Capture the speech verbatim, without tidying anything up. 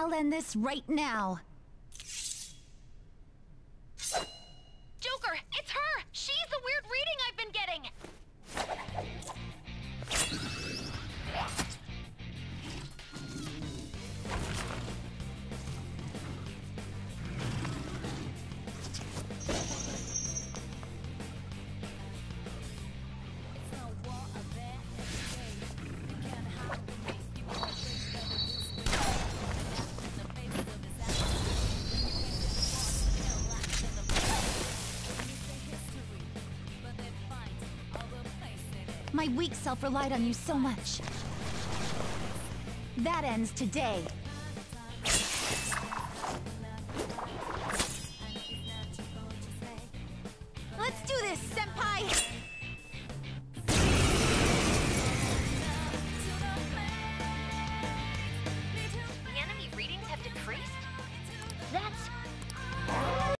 I'll end this right now. Joker, it's her! She's the weird reading I've been getting! My weak self relied on you so much. That ends today. Let's do this, Senpai! The enemy readings have decreased? That's